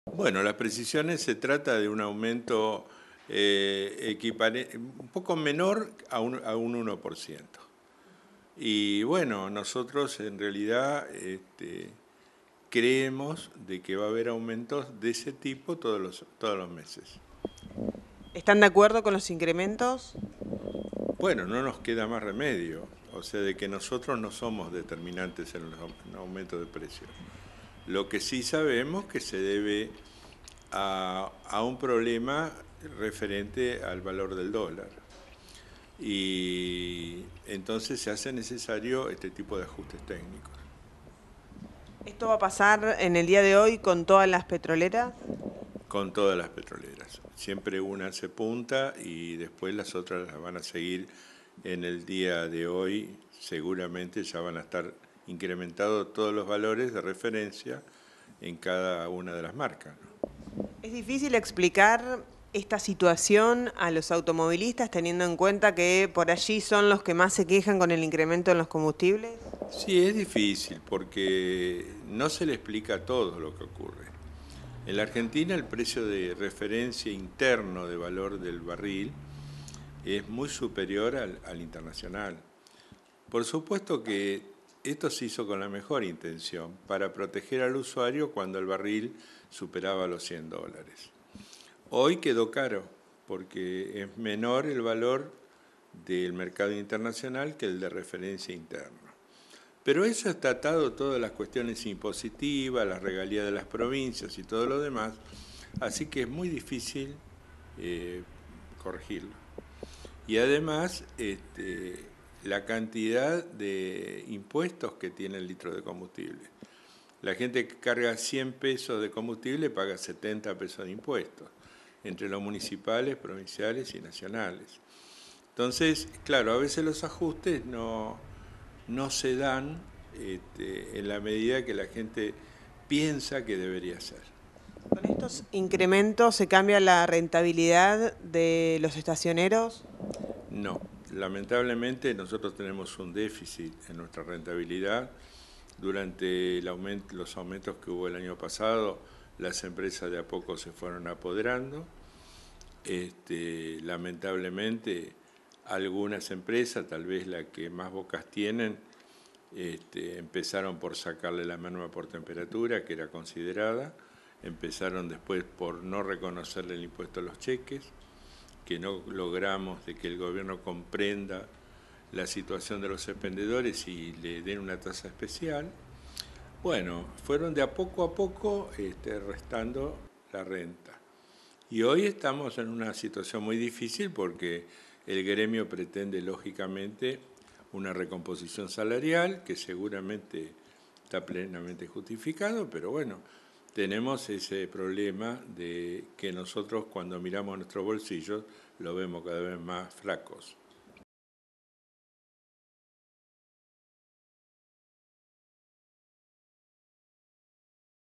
Bueno, las precisiones se trata de un aumento un poco menor a un 1%. Y bueno, nosotros en realidad creemos de que va a haber aumentos de ese tipo todos los meses. ¿Están de acuerdo con los incrementos? Bueno, no nos queda más remedio, o sea, de que nosotros no somos determinantes en el aumento de precios. Lo que sí sabemos que se debe a un problema referente al valor del dólar. Y entonces se hace necesario este tipo de ajustes técnicos. ¿Esto va a pasar en el día de hoy con todas las petroleras? Con todas las petroleras. Siempre una se punta y después las otras las van a seguir en el día de hoy. Seguramente ya van a estar incrementados todos los valores de referencia en cada una de las marcas, ¿no? ¿Es difícil explicar esta situación a los automovilistas teniendo en cuenta que por allí son los que más se quejan con el incremento en los combustibles? Sí, es difícil porque no se le explica todo lo que ocurre. En la Argentina el precio de referencia interno de valor del barril es muy superior al internacional. Por supuesto que esto se hizo con la mejor intención, para proteger al usuario cuando el barril superaba los $100. Hoy quedó caro, porque es menor el valor del mercado internacional que el de referencia interno. Pero eso está atado a todas las cuestiones impositivas, las regalías de las provincias y todo lo demás, así que es muy difícil corregirlo. Y además, la cantidad de impuestos que tiene el litro de combustible. La gente que carga 100 pesos de combustible paga 70 pesos de impuestos, entre los municipales, provinciales y nacionales. Entonces, claro, a veces los ajustes no se dan en la medida que la gente piensa que debería ser. ¿Con estos incrementos se cambia la rentabilidad de los estacioneros? No, lamentablemente nosotros tenemos un déficit en nuestra rentabilidad. Durante los aumentos que hubo el año pasado, las empresas de a poco se fueron apoderando. Lamentablemente, algunas empresas, tal vez la que más bocas tienen, empezaron por sacarle la merma por temperatura, que era considerada, empezaron después por no reconocerle el impuesto a los cheques, que no logramos de que el gobierno comprenda la situación de los expendedores y le den una tasa especial. Bueno, fueron de a poco restando la renta. Y hoy estamos en una situación muy difícil porque el gremio pretende, lógicamente, una recomposición salarial que seguramente está plenamente justificado, pero bueno, tenemos ese problema de que nosotros cuando miramos nuestros bolsillos lo vemos cada vez más flacos.